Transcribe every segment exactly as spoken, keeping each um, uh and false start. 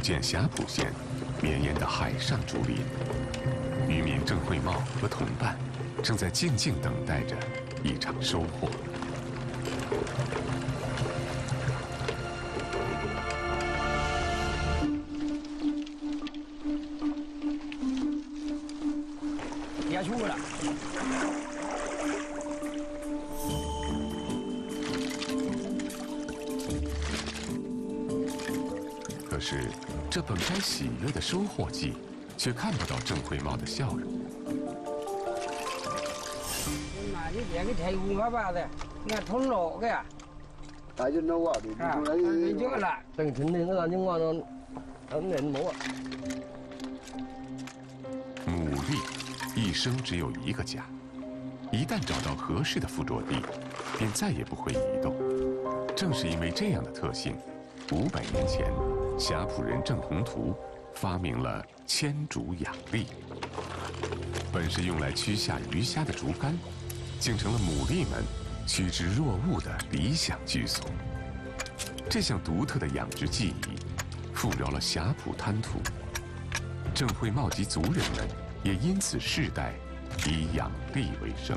建霞浦县绵延的海上竹林，渔民郑惠茂和同伴正在静静等待着一场收获。 野出了。 可是，这本该喜悦的收获季，却看不到郑惠茂的笑容。 那你别个太乌麻巴的，那通路的。 大就弄啊， 啊，你这个啦， 等春天那情况呢，很难摸。 牡蛎一生只有一个家，一旦找到合适的附着地，便再也不会移动。正是因为这样的特性，五百年前。 霞浦人郑宏图发明了牵竹养笠，本是用来驱下鱼虾的竹竿，竟成了牡蛎们趋之若鹜的理想居所。这项独特的养殖技艺，富饶了霞浦滩涂。郑惠茂及族人们也因此世代以养笠为生。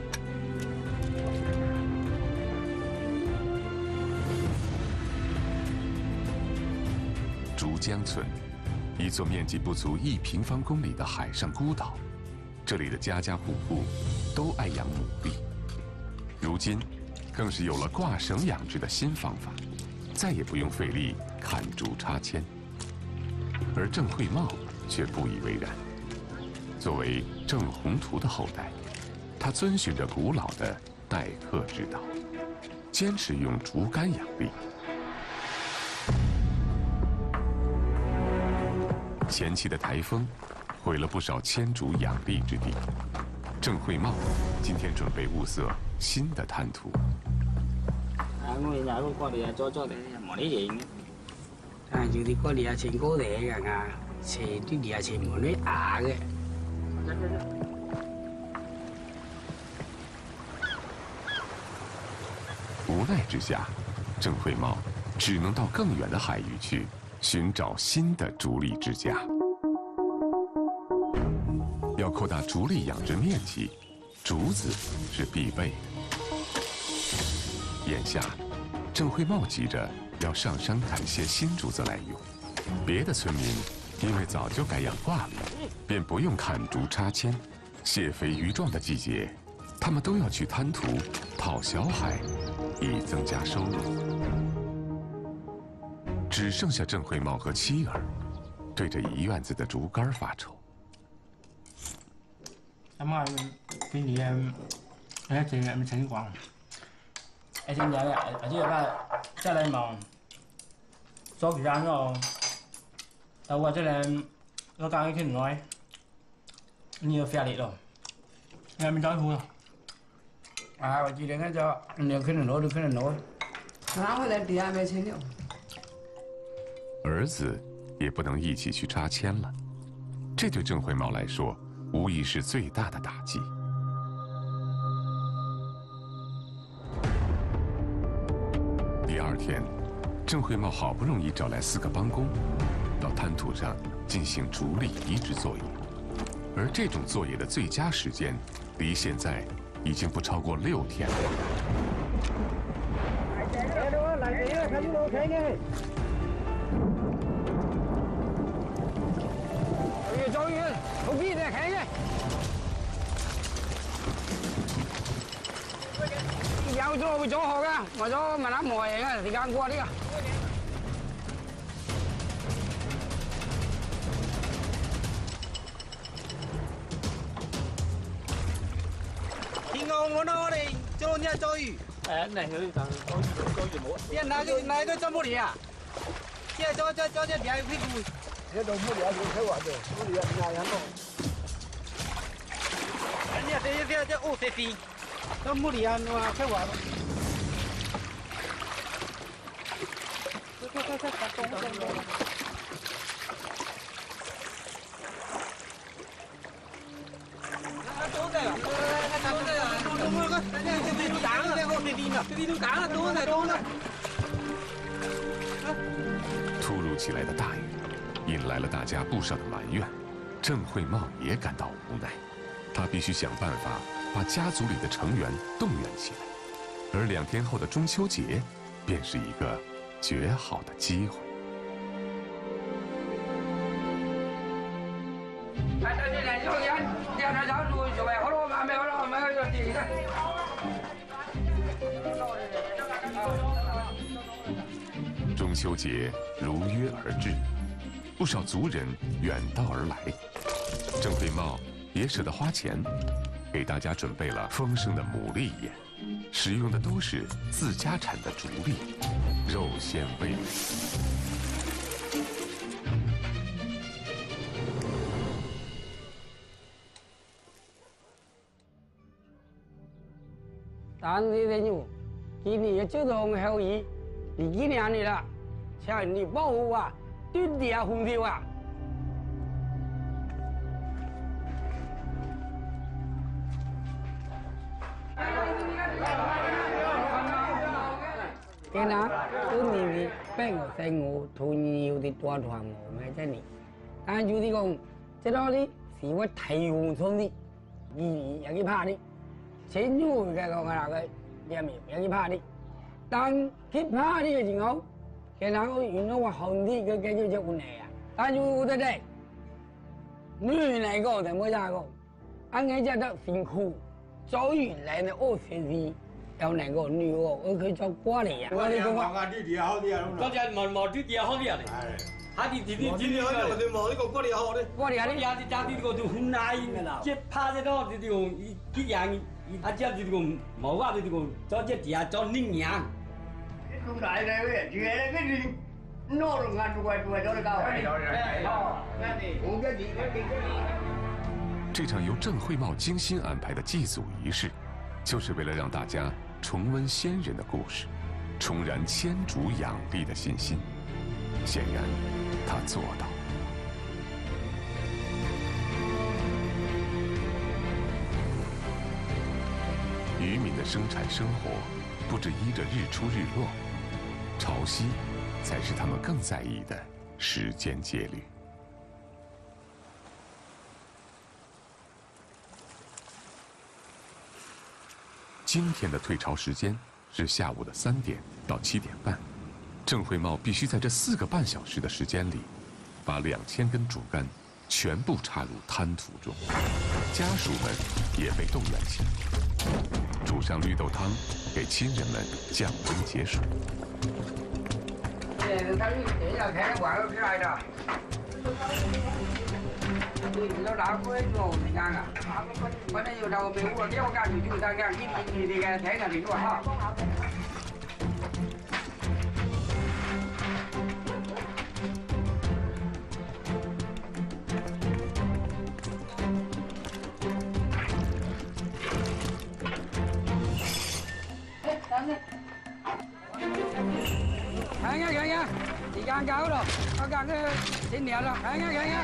竹江村，一座面积不足一平方公里的海上孤岛，这里的家家户户都爱养牡蛎。如今，更是有了挂绳养殖的新方法，再也不用费力砍竹插铅。而郑惠茂却不以为然。作为郑宏图的后代，他遵循着古老的待客之道，坚持用竹竿养笠。 前期的台风毁了不少牵竹养笠之地，郑惠茂今天准备物色新的滩涂。 啊，我现在我过嚟啊，做做嚟冇啲嘢。啊，有啲過嚟啊，前高地嘅啊，前啲地啊，前冇啲牙嘅。 无奈之下，郑惠茂只能到更远的海域去。 寻找新的竹笠之家，要扩大竹笠养殖面积，竹子是必备的。眼下，郑惠茂急着要上山砍些新竹子来用，别的村民因为早就改养挂笠，便不用砍竹插铅。蟹肥鱼壮的季节，他们都要去滩涂讨小海，以增加收入。 只剩下郑惠茂和妻儿，对着一院子的竹竿发愁。 咁啊，今年誒正係咁情況，誒現在啊，而且話再來忙，做其他咯，但我這裡我講一句nói，你要發力咯，你係咪在乎咯？ 啊，我記得嗰就你可能攞，你可能攞。 拿回來底下沒錢了。 儿子也不能一起去插铅了，这对郑惠茂来说，无疑是最大的打击。第二天，郑惠茂好不容易找来四个帮工，到滩涂上进行竹笠移植作业，而这种作业的最佳时间，离现在已经不超过六天了。 終於好邊隻睇嘅，有咗會咗學噶，為咗問下磨嘢嘅時間過啲噶。 天公我攞嚟做呢做魚。 誒，嚟佢就做做魚冇。 啲哪個哪個做乜嘢啊？即係做做做啲嘢屁股。 这都不了就开玩的，不了伢伢弄。 人家这这这哦这低，都没理啊，我开玩。快快快快，动动动！那多的，那多的，多的那个，那这这都打了，这个这低呢，这都打了，多的多的。 突如其来的大雨引来了大家不少的埋怨。郑慧茂也感到无奈，他必须想办法把家族里的成员动员起来。而两天后的中秋节，便是一个绝好的机会。中秋节如约而至，不少族人远道而来。郑慧茂也舍得花钱，给大家准备了丰盛的牡蛎宴，使用的都是自家产的竹砾，肉鲜味美。 但是呢，牛，今年的这种后裔，你几年的了，像你保护啊，对地啊红的啊。cái đó cứ nhìn đi bé ngồi xe ngủ thôi nhiều thì toàn toàn ngủ ngay trên này ta chú thì còn cái đó đi thì phải thầy hùng xuống đi gì cái pha đi chế nhu cái con nào cái nhà mình cái pha đi đang cái pha đi cái gì không cái nào có nó hoa hồng đi cái cái cái chỗ này à ta chú tới đây người này có thì mới ra không anh ấy ra đó辛苦早原來呢我學是有兩個女喎，我佢做瓜嚟啊！ 我哋講啊，啲地好啲啊， 嗰隻毛毛啲地好啲啊！嚇啲啲啲啲好啲，我哋毛呢個瓜地好啲。 瓜嚟啊！ 你有啲揸啲個都好難嘅，即係趴喺度啲啲個啲人，啊即係啲個毛啊啲個，做隻地啊做黏樣。 咁大隻嘅，住喺嗰啲攞龍眼做怪做怪咗你搞。我嘅地嘅地嘅。 这场由郑慧茂精心安排的祭祖仪式，就是为了让大家重温先人的故事，重燃千竹养地的信心。显然，他做到。渔民的生产生活不只依着日出日落，潮汐才是他们更在意的时间节律。今天的退潮时间是下午的三点到七点半，郑慧茂必须在这四个半小时的时间里，把两千根竹竿全部插入滩涂中。家属们也被动员起来，煮上绿豆汤，给亲人们降温解暑。 nó đã có ngồi thì ngang à, bữa nay nhiều đầu mình uống đeo gan thì chúng ta ngang cái gì thì cái thế là mình có ha. Khang nha, khang nha, thì gan cao rồi, có gan cái trên nhẹ rồi, khang nha, khang nha.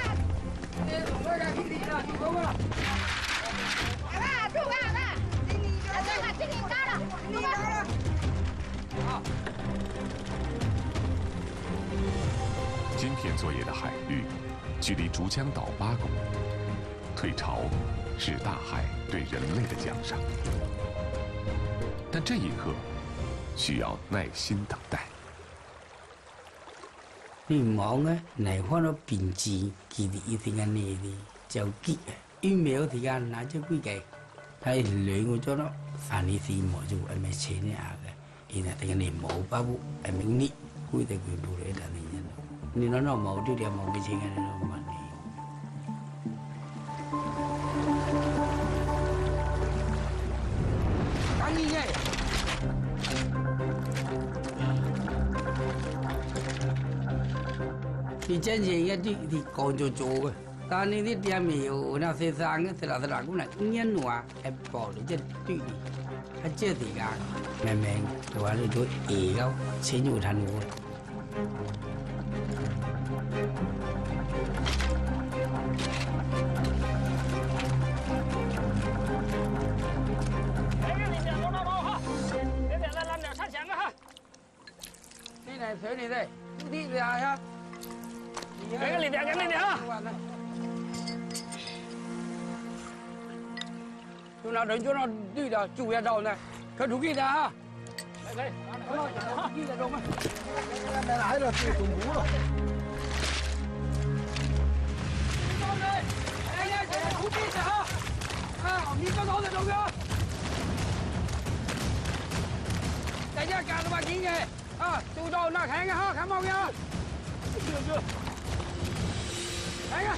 Hãy 今天作业的海域距离竹江岛八公里，退潮是大海对人类的奖赏，但这一刻需要耐心等待。 你忙啊，哪块都编辑，记得一定要你的就记啊，一秒時間拿咗幾計，睇兩個鐘咯，三年四毛就係咪錢啊嘅，然後定係你冇包袱，係咪你規定佢做嚟但係人，你攞到冇啲嘢冇嘅錢嘅你都問你。講嘢嘅。你真正一啲啲講就做嘅，但係啲店面有那些生嘅，食啦食啦，咁嚟五年話係薄你即係對你，係即係時間明明就話你做嘢夠錢就賺我。呢嚟水嚟的，呢嚟啊！ 给个力点，给力点啊！就那人就那绿的就要到呢，可注意的啊！来来，注意的中吗？ 来了，这中毒了。 哎呀，注意的啊！啊，你个脑袋中啊！大家干了吧，今天啊，就到那看看哈，看毛病啊！是是。看看，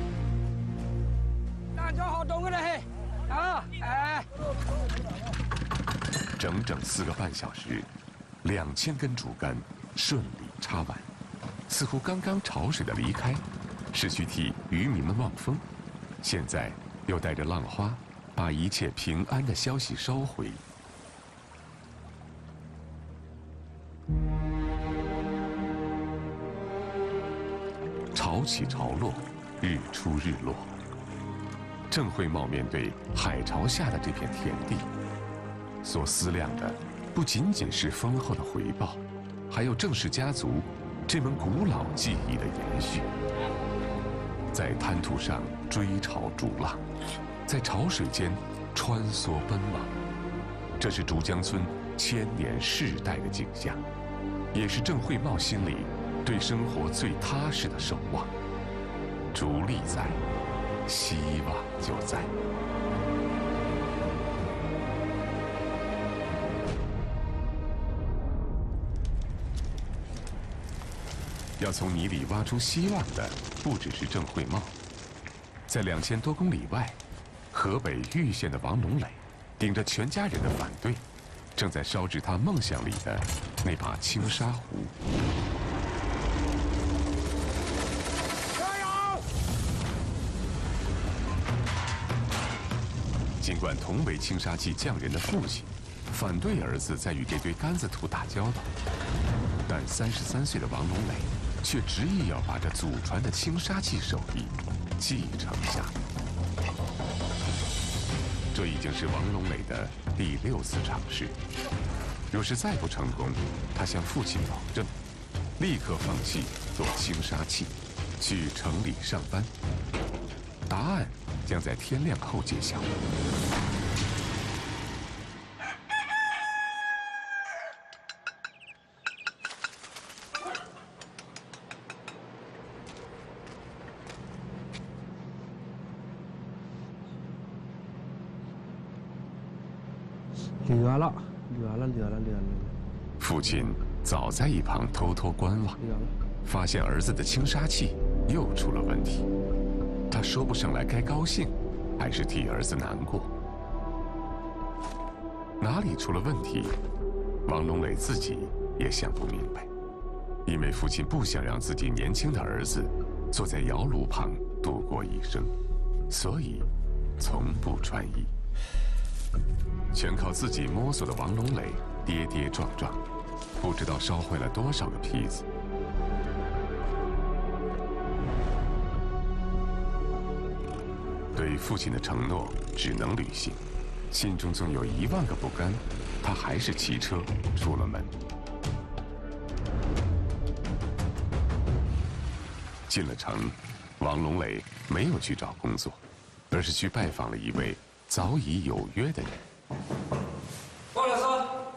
那就好动个了嘿。 啊！哎， 整整四个半小时，两千根竹竿顺利插完，似乎刚刚潮水的离开，是去替渔民们望风，现在又带着浪花，把一切平安的消息捎回。潮起潮落，日出日落。 郑慧茂面对海潮下的这片田地，所思量的不仅仅是丰厚的回报，还有郑氏家族这门古老技艺的延续。在滩涂上追潮逐浪，在潮水间穿梭奔忙，这是竹江村千年世代的景象，也是郑慧茂心里对生活最踏实的守望。竹力在。 希望就在。要从泥里挖出希望的，不只是郑慧茂，在两千多公里外，河北玉县的王龙磊，顶着全家人的反对，正在烧制他梦想里的那把青沙壶。 尽管同为青沙器匠人的父亲反对儿子在与这堆杆子土打交道，但三十三岁的王龙磊却执意要把这祖传的青沙器手艺继承下来。这已经是王龙磊的第六次尝试。若是再不成功，他向父亲保证，立刻放弃做青沙器，去城里上班。答案。 将在天亮后揭晓。 热了，热了，热了，热了。 父亲早在一旁偷偷观望，发现儿子的青沙器又出了问题。 他说不上来该高兴，还是替儿子难过。哪里出了问题，王龙磊自己也想不明白。因为父亲不想让自己年轻的儿子坐在窑炉旁度过一生，所以从不穿衣。全靠自己摸索的王龙磊跌跌撞撞，不知道烧坏了多少个坯子。 对父亲的承诺只能履行，心中总有一万个不甘，他还是骑车出了门。进了城，王龙磊没有去找工作，而是去拜访了一位早已有约的人。 王老师，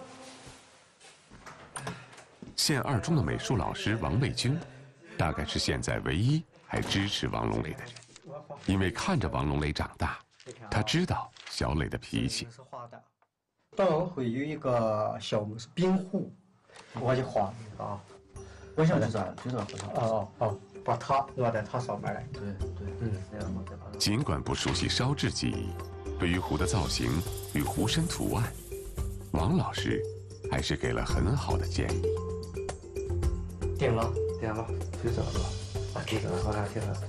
县二中的美术老师王卫军，大概是现在唯一还支持王龙磊的人。 因为看着王龙磊长大，他知道小磊的脾气。 当然会有一个项目是冰壶，我就画那个啊。我想知道，知道哦哦哦，把它落在它上面来。对对，嗯，那样嘛。 尽管不熟悉烧制技艺，对于壶的造型与壶身图案，王老师还是给了很好的建议。 定了， 定了，就这个。 啊，就这个，好看，挺好。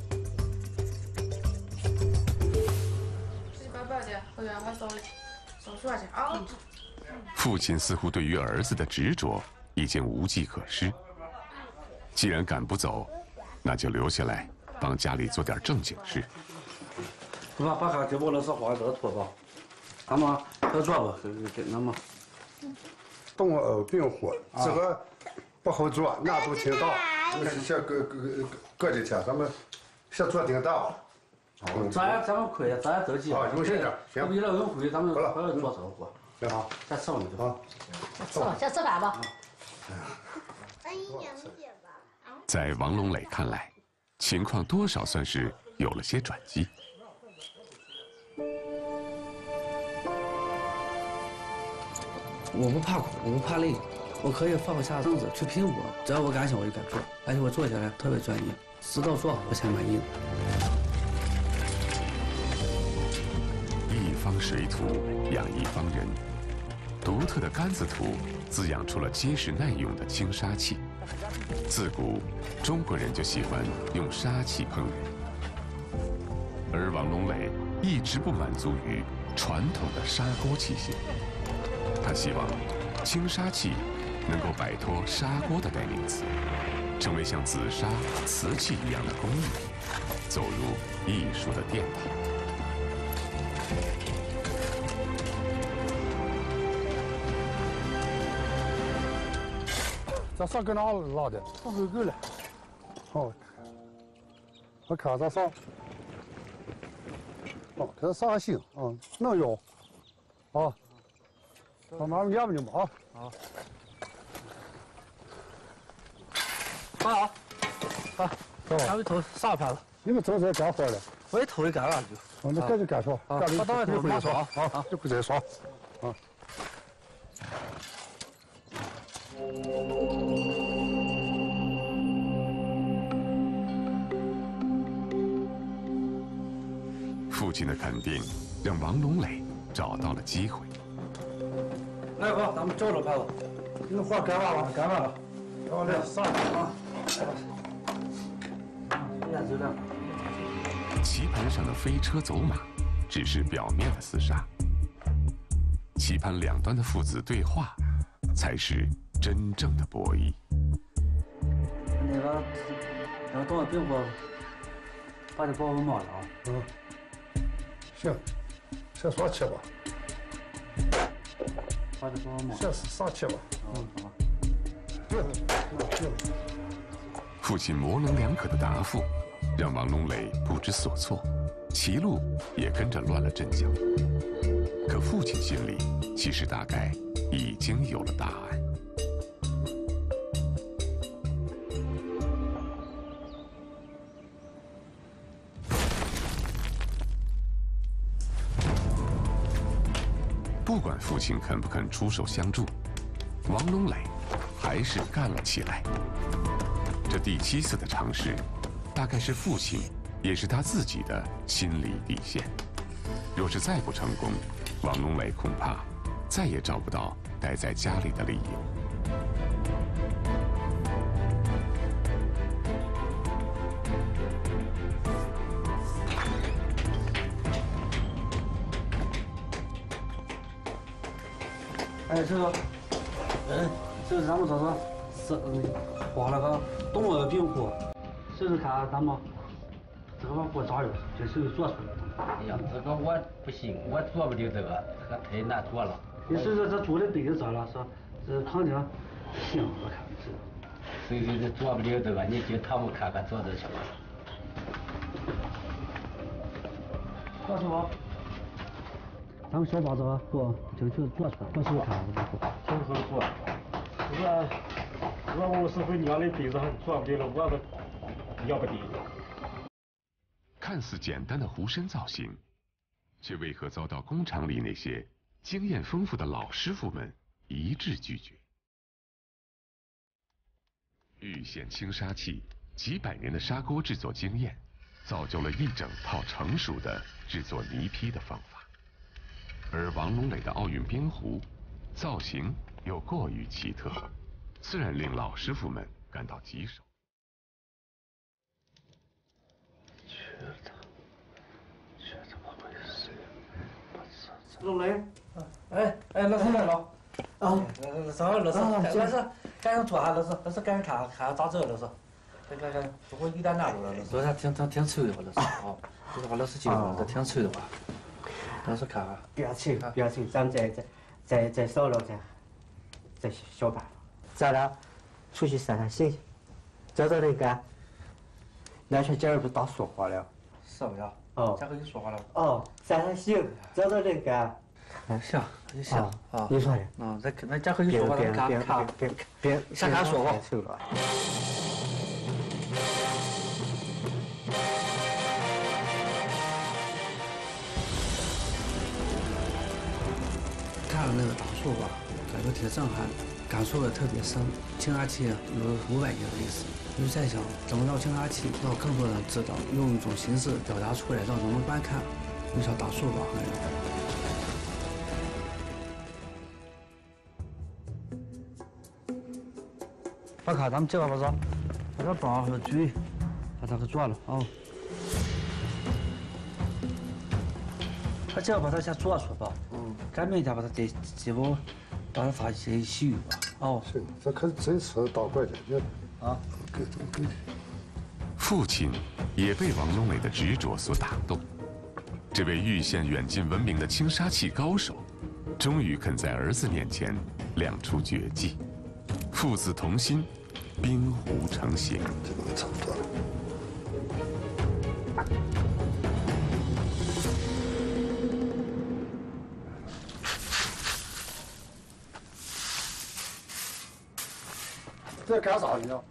父亲似乎对于儿子的执着已经无计可施。既然赶不走，那就留下来帮家里做点正经事。 是吧？把他这波老师画这个图吧，他们合作吧，这这那么。 冻呃冰壶，这个不好做，那都听到。 先搁搁搁几天，咱们先做订单吧。 咱咱们亏，咱也着急。 啊，有时间行。 为了运回，咱们还要做生活。 行好， 先吃了就好。 吃，先吃饭吧。 在王龙磊看来，情况多少算是有了些转机。 我不怕苦，我不怕累，我可以放下凳子去拼搏，只要我敢想，我就敢做，而且我做起来特别专业，直到做好我才满意。 一方水土养一方人，独特的甘子土滋养出了结实耐用的青沙器。自古中国人就喜欢用沙器烹饪，而王龙磊一直不满足于传统的砂锅器械，他希望青沙器能够摆脱砂锅的代名词，成为像紫砂、瓷器一样的工艺品，走入艺术的殿堂。 这啥搁哪拉的？上回够了。好，我看这啥？哦，这是啥星啊？能用。啊。到哪儿验吧你们啊？ 好。爸好。啊，走。俺们偷啥盘了？ 你们走这干活的？ 我也偷的干了就。 哦，那赶紧干说。 啊，我等会儿马上啊，啊，一会儿再说。啊。 父亲的肯定让王龙磊找到了机会。 来哥，咱们照着拍吧。 你的活干完了？ 干完了。 好嘞，上啊。 验质量。 棋盘上的飞车走马，只是表面的厮杀。棋盘两端的父子对话，才是真正的博弈。 那个，那个等会别过，把这包给冒了啊。 嗯。行，先说去吧。 把这包冒。 先上去吧。 嗯，好。 对了，对了。 父亲模棱两可的答复，让王龙磊不知所措，棋路也跟着乱了阵脚。可父亲心里其实大概已经有了答案。不管父亲肯不肯出手相助，王龙磊还是干了起来。这第七次的尝试，大概是父亲，也是他自己的心理底线。若是再不成功，王龙磊恐怕再也找不到待在家里的理由。 哎，这个，嗯，这是咱们这是是嗯画了个动物的冰壶，试试看咱们这个给我找着，这是做出来的。 哎呀，这个我不行，我做不了这个，这个太难做了。 你试试这煮的杯子这了，是这肯定行，我看是。 所以说这做不了这个，你就他们看看做的什么。 老师傅。咱们小把子做，这个就是做出来，做试试看， 挺好做。我我五十回娘的杯子还做不了了，我都要不得。 看似简单的壶身造型，却为何遭到工厂里那些经验丰富的老师傅们一致拒绝？玉县青砂器几百年的砂锅制作经验，造就了一整套成熟的制作泥坯的方法。而王龙磊的奥运边壶，造型又过于奇特，自然令老师傅们感到棘手。 这这怎么回事？龙磊，哎哎，老师来了。啊，老师，老师，老师，赶紧坐下，老师，老师赶紧看看咋整，老师。赶赶赶，我一点难住了，老师。老师挺挺挺臭的吧，老师。哦，这个老师记得，这挺臭的吧。老师看看， 不要臭，不要臭，咱们再再再再烧了再再想办法，咱俩出去散散心，再找找那个，那天今儿不是打说话了？ 是不呀？ 哦， 咋个你说话了？ 哦，咱还行，找找那个。 行，你行啊。 你说的。 嗯，那那咋个你说话？ 别别看别别， 上看说话。 受了。 看了那个大树吧，感觉挺震撼的，感触也特别深。青花器有五百年的历史，就在想怎么让青花器让更多人知道，用一种形式表达出来，让人们观看。就像大树吧，那样。 我看咱们这个不是，把这包和嘴，把它给做了啊。他这个把它先做出吧，嗯，咱明天把它再几步，把它发些细雨吧，哦。 是，这可真是倒怪的，你啊， 给给。 父亲也被王龙磊的执着所打动。这位玉县远近闻名的轻杀器高手，终于肯在儿子面前亮出绝技，父子同心，冰壶成型。 这个差不多了。这干啥呢？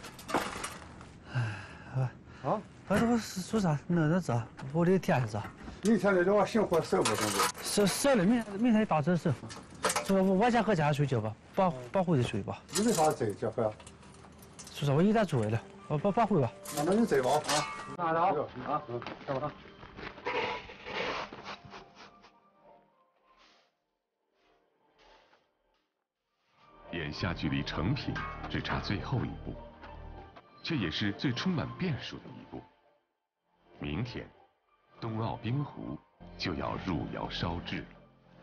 哎，啊，我这不是说啥？弄的这，我的天是。 明天的话幸福收不中的。 收收了，明明天打折收。是吧？我先和家睡觉吧，保保护着睡吧。 你为啥这觉呀？ 是啥？我一点做了，我保保护吧。 那那你这吧啊。 那好啊， 嗯， 走吧。 眼下距离成品只差最后一步，却也是最充满变数的一步。明天，冬奥冰壶就要入窑烧制了。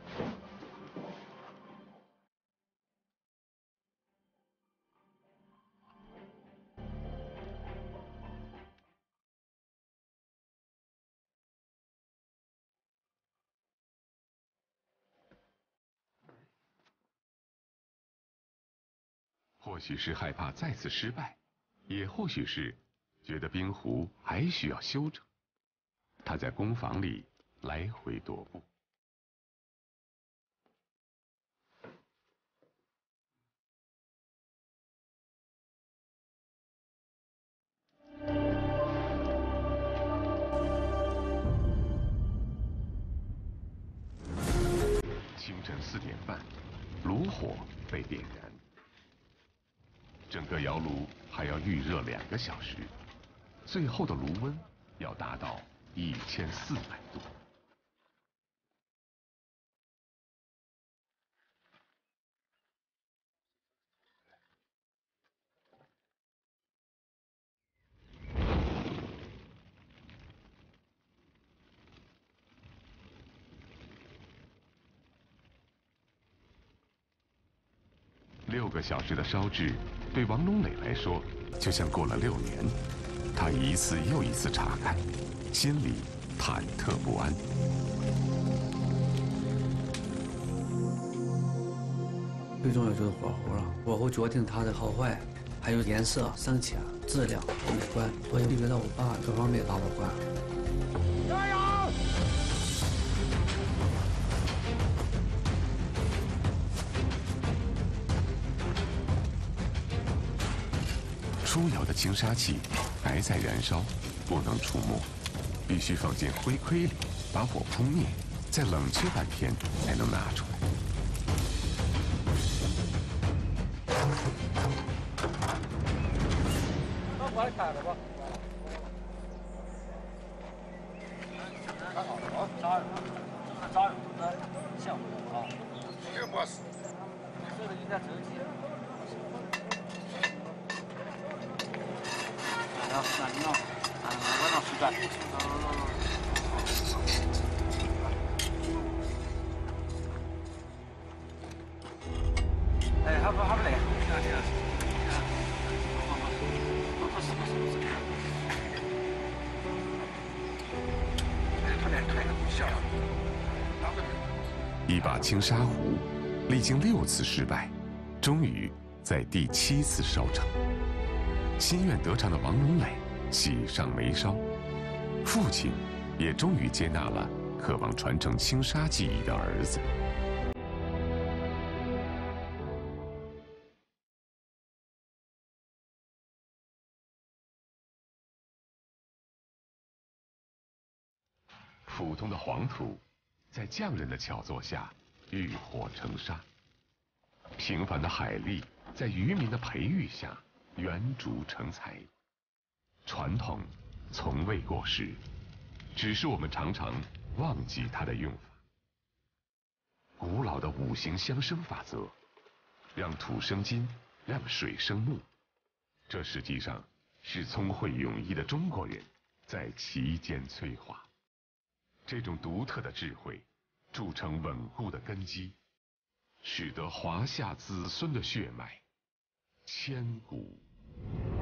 或许是害怕再次失败，也或许是觉得冰壶还需要修整，他在工坊里来回踱步。清晨四点半，炉火被点燃。整个窑炉还要预热两个小时，最后的炉温要达到一千四百度。六个小时的烧制，对王龙磊来说，就像过了六年。他一次又一次查看，心里忐忑不安。 最重要就是火候了，火候决定它的好坏，还有颜色、深浅、质量、美观，所以因为让我爸各方面把我关。 加油！ 出窑的轻杀器还在燃烧，不能触摸，必须放进灰盔里，把火扑灭，再冷却半天才能拿出来。 把火开了吧。 看好了啊！ 加油！加油！行啊。 这个没事。 这个有点整齐。那你弄，啊，我弄十转。哎，还不还不来？不是不是不是。快点开个笑。 一把轻砂壶，历经六次失败，终于在第七次烧成。 心愿得偿的王龙磊喜上眉梢，父亲也终于接纳了渴望传承青纱技艺的儿子。普通的黄土，在匠人的巧作下浴火成沙；平凡的海蛎，在渔民的培育下圆竹成材。传统从未过时，只是我们常常忘记它的用法。古老的五行相生法则，让土生金，让水生木，这实际上是聪慧勇毅的中国人在其间催化。这种独特的智慧，铸成稳固的根基，使得华夏子孙的血脉千古